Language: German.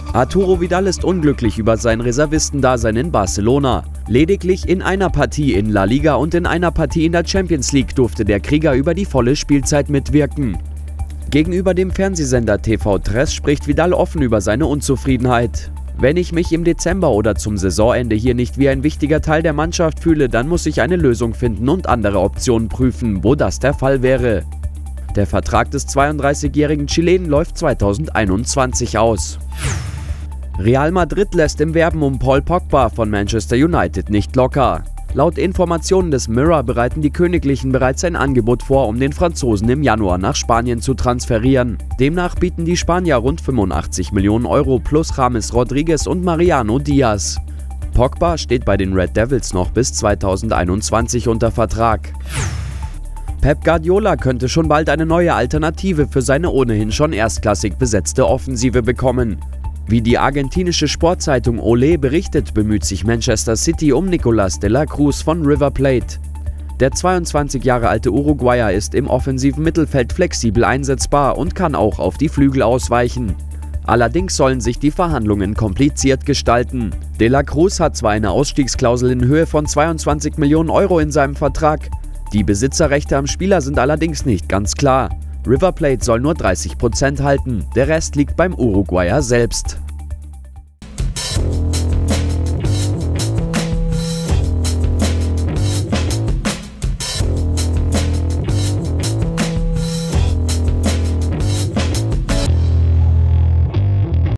Arturo Vidal ist unglücklich über sein Reservistendasein in Barcelona. Lediglich in einer Partie in La Liga und in einer Partie in der Champions League durfte der Krieger über die volle Spielzeit mitwirken. Gegenüber dem Fernsehsender TV3 spricht Vidal offen über seine Unzufriedenheit. Wenn ich mich im Dezember oder zum Saisonende hier nicht wie ein wichtiger Teil der Mannschaft fühle, dann muss ich eine Lösung finden und andere Optionen prüfen, wo das der Fall wäre. Der Vertrag des 32-jährigen Chilenen läuft 2021 aus. Real Madrid lässt im Werben um Paul Pogba von Manchester United nicht locker. Laut Informationen des Mirror bereiten die Königlichen bereits ein Angebot vor, um den Franzosen im Januar nach Spanien zu transferieren. Demnach bieten die Spanier rund 85 Millionen Euro plus James Rodriguez und Mariano Diaz. Pogba steht bei den Red Devils noch bis 2021 unter Vertrag. Pep Guardiola könnte schon bald eine neue Alternative für seine ohnehin schon erstklassig besetzte Offensive bekommen. Wie die argentinische Sportzeitung Olé berichtet, bemüht sich Manchester City um Nicolás de la Cruz von River Plate. Der 22 Jahre alte Uruguayer ist im offensiven Mittelfeld flexibel einsetzbar und kann auch auf die Flügel ausweichen. Allerdings sollen sich die Verhandlungen kompliziert gestalten. De la Cruz hat zwar eine Ausstiegsklausel in Höhe von 22 Millionen Euro in seinem Vertrag, die Besitzerrechte am Spieler sind allerdings nicht ganz klar. River Plate soll nur 30% halten, der Rest liegt beim Uruguayer selbst.